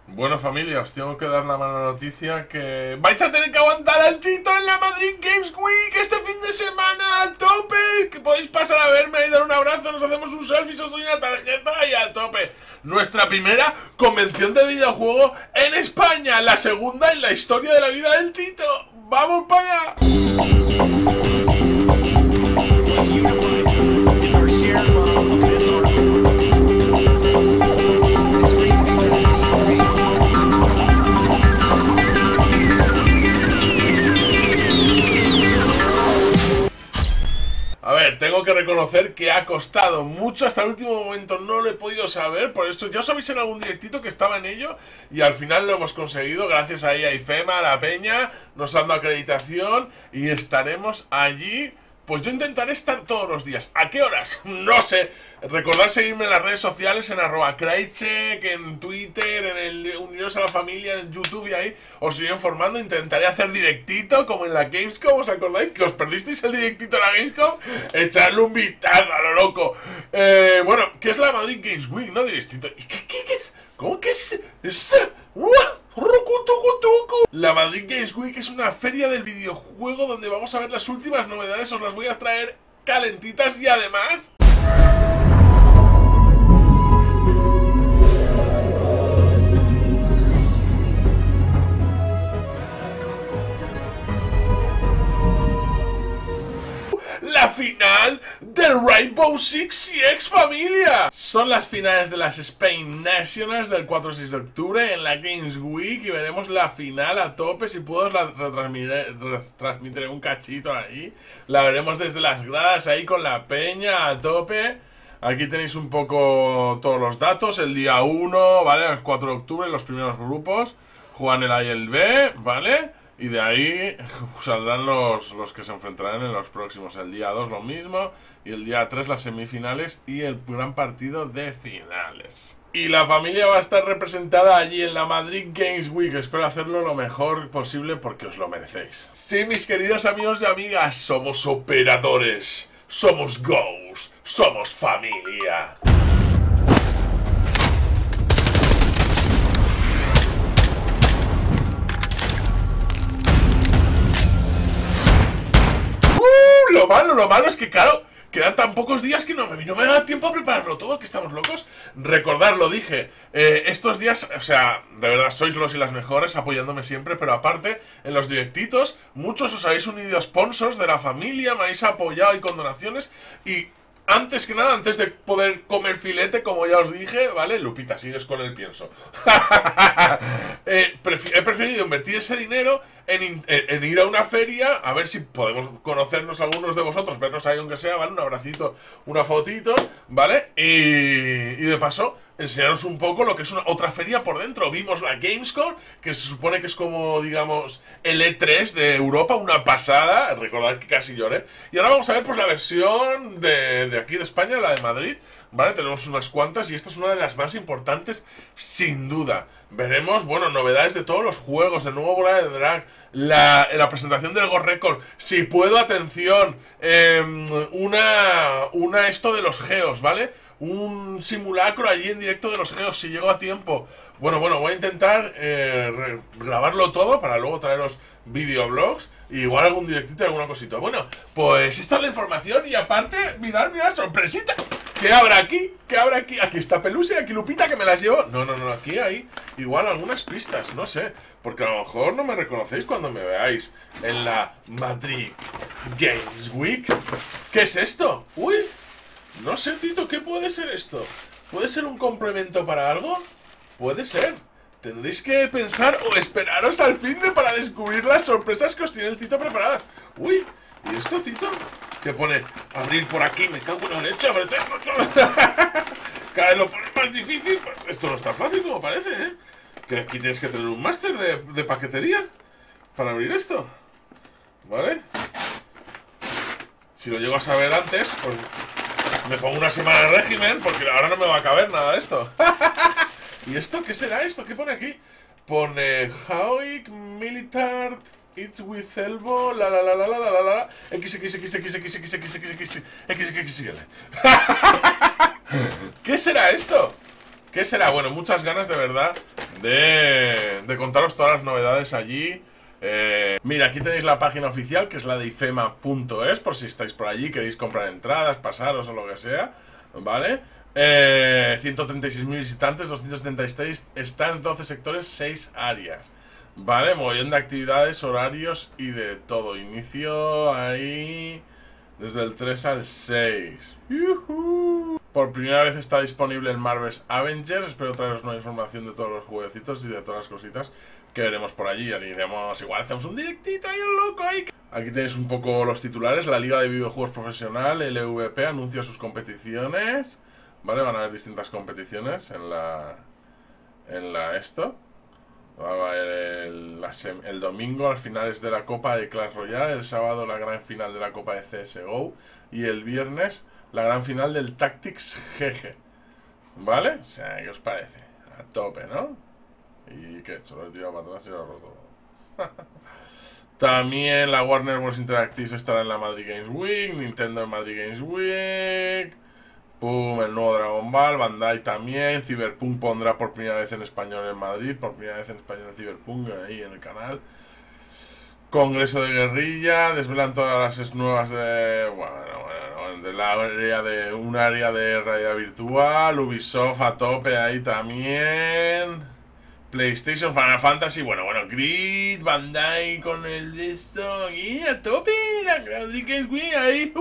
Bueno, familia, os tengo que dar la mala noticia que vais a tener que aguantar al Tito en la Madrid Games Week este fin de semana a tope. Que podéis pasar a verme y dar un abrazo, nos hacemos un selfie, os doy una tarjeta y a tope. Nuestra primera convención de videojuego en España, la segunda en la historia de la vida del Tito. ¡Vamos para allá! A ver, tengo que reconocer que ha costado mucho, hasta el último momento no lo he podido saber, por eso ya os sabéis en algún directito que estaba en ello y al final lo hemos conseguido, gracias ahí a IFEMA, a la Peña, nos han dado acreditación y estaremos allí. Pues yo intentaré estar todos los días. ¿A qué horas? No sé. Recordad seguirme en las redes sociales, en @Kraicheck, en Twitter, en el Uniros a la Familia, en YouTube, y ahí os iré informando. Intentaré hacer directito como en la Gamescom. ¿Os acordáis que os perdisteis el directito en la Gamescom? Echarle un vistazo a lo loco. Bueno, ¿qué es la Madrid Games Week? No diréis, Tito. ¿Y qué es? ¿Cómo que es? La Madrid Games Week es una feria del videojuego donde vamos a ver las últimas novedades, os las voy a traer calentitas y además... ¡La final del Rainbow Six Siege, familia! Son las finales de las Spain Nationals del 4 y 6 de octubre en la Games Week y veremos la final a tope. Si puedo, la retransmitiré un cachito ahí. La veremos desde las gradas ahí con la peña a tope. Aquí tenéis un poco todos los datos. El día 1, ¿vale? El 4 de octubre, los primeros grupos. Juegan el A y el B, ¿vale? Y de ahí saldrán los que se enfrentarán en los próximos. El día 2 lo mismo. Y el día 3 las semifinales y el gran partido de finales. Y la familia va a estar representada allí en la Madrid Games Week. Espero hacerlo lo mejor posible porque os lo merecéis. Sí, mis queridos amigos y amigas, somos operadores. Somos Ghosts. Somos familia. Lo malo es que, claro, quedan tan pocos días que no me da tiempo a prepararlo todo, que estamos locos. Recordad, lo dije, estos días, o sea, de verdad, sois los y las mejores, apoyándome siempre, pero aparte, en los directitos, muchos os habéis unido a sponsors de la familia, me habéis apoyado y con donaciones, y... antes que nada, antes de poder comer filete, como ya os dije, ¿vale? Lupita, sigues con el pienso. He preferido invertir ese dinero en ir a una feria, a ver si podemos conocernos algunos de vosotros, vernos ahí aunque sea, ¿vale? Un abracito, una fotito, ¿vale? Y de paso, enseñaros un poco lo que es otra feria por dentro. Vimos la Gamescom, que se supone que es como, digamos, el E3 de Europa, una pasada. Recordad que casi lloré. Y ahora vamos a ver pues la versión de aquí de España, la de Madrid, ¿vale? Tenemos unas cuantas y esta es una de las más importantes, sin duda. Veremos, bueno, novedades de todos los juegos, del nuevo Bola de Drag, la presentación del Go Record, si puedo, atención, esto de los geos, ¿vale? Un simulacro allí en directo de los geos, si llego a tiempo. Bueno, voy a intentar grabarlo todo para luego traeros videoblogs y igual algún directito y alguna cosita. Bueno, pues esta es la información y aparte, mirad, sorpresita. ¿Qué habrá aquí? ¿Qué habrá aquí? Aquí está Pelusa y aquí Lupita, que me las llevo. No, aquí hay igual algunas pistas, no sé. Porque a lo mejor no me reconocéis cuando me veáis en la Madrid Games Week. ¿Qué es esto? Uy, no sé, Tito, ¿qué puede ser esto? ¿Puede ser un complemento para algo? Puede ser. Tendréis que pensar o esperaros al fin de para descubrir las sorpresas que os tiene el Tito preparadas. Uy, ¿y esto, Tito? Que pone abrir por aquí, me cago en la leche, cada vez lo pones más difícil. Esto no es tan fácil como parece, ¿eh? Que aquí tienes que tener un máster de paquetería para abrir esto, ¿vale? Si lo llego a saber antes, pues me pongo una semana de régimen, porque ahora no me va a caber nada de esto. ¿Y esto? ¿Qué será esto? ¿Qué pone aquí? Pone Hauik Militar It's with elbow XXXXXXXXXXXL. ¿Qué será esto? ¿Qué será? Bueno, muchas ganas de verdad de contaros todas las novedades allí. Mira, aquí tenéis la página oficial, que es la de ifema.es, por si estáis por allí, queréis comprar entradas, pasaros o lo que sea, ¿vale? 136.000 visitantes, 276 stands, 12 sectores, 6 áreas, ¿vale? Mogollón de actividades, horarios y de todo. Inicio ahí desde el 3 al 6. ¡Yuhu! Por primera vez está disponible el Marvel's Avengers. Espero traeros nueva información de todos los jueguecitos y de todas las cositas que veremos por allí. Iremos, igual hacemos un directito ahí, un loco ahí. Aquí tenéis un poco los titulares. La Liga de Videojuegos Profesional, LVP, anuncia sus competiciones. Vale, van a haber distintas competiciones en la esto. Va a haber el domingo las finales de la Copa de Clash Royale, el sábado la gran final de la Copa de CSGO y el viernes la gran final del Tactics GG. ¿Vale? O sea, ¿qué os parece? A tope, ¿no? ¿Y qué? Solo he tirado para atrás y lo he roto. También la Warner Bros. Interactive estará en la Madrid Games Week, Nintendo en Madrid Games Week. Pum, el nuevo Dragon Ball, Bandai también, Cyberpunk pondrá por primera vez en español en Madrid, por primera vez en español Cyberpunk ahí en el canal. Congreso de Guerrilla, desvelan todas las nuevas de... Bueno, de la área de... un área de realidad virtual, Ubisoft a tope ahí también. PlayStation, Final Fantasy, bueno, Grid, Bandai con el de esto, y a tope, la Madrid Games Week ahí,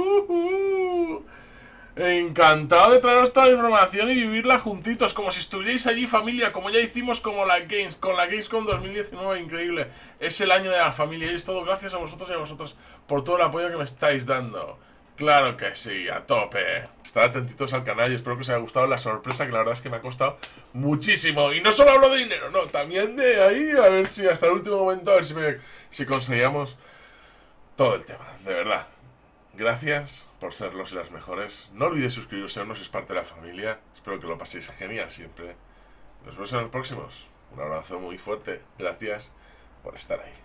Encantado de traeros toda la información y vivirla juntitos, como si estuvierais allí, familia, como ya hicimos con la Gamescom 2019, increíble. Es el año de la familia y es todo gracias a vosotros y a vosotros por todo el apoyo que me estáis dando. Claro que sí, a tope. Estad atentitos al canal y espero que os haya gustado la sorpresa, que la verdad es que me ha costado muchísimo. Y no solo hablo de dinero, no, también de ahí, a ver si hasta el último momento, a ver si conseguíamos todo el tema, de verdad. Gracias por ser los y las mejores. No olvidéis suscribiros si es parte de la familia. Espero que lo paséis genial siempre. Nos vemos en los próximos. Un abrazo muy fuerte. Gracias por estar ahí.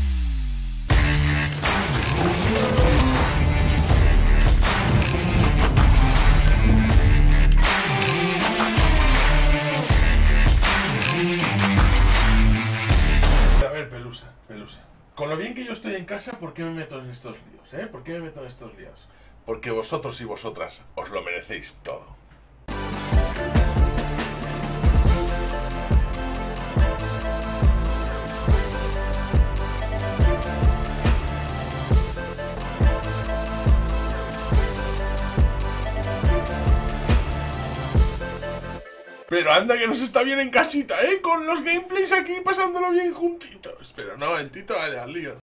A ver, Pelusa. Con lo bien que yo estoy en casa, ¿por qué me meto en estos líos? ¿Por qué me meto en estos líos? Porque vosotros y vosotras os lo merecéis todo. Pero anda que nos está bien en casita, con los gameplays aquí pasándolo bien juntitos. Pero no, el Tito vaya al lío.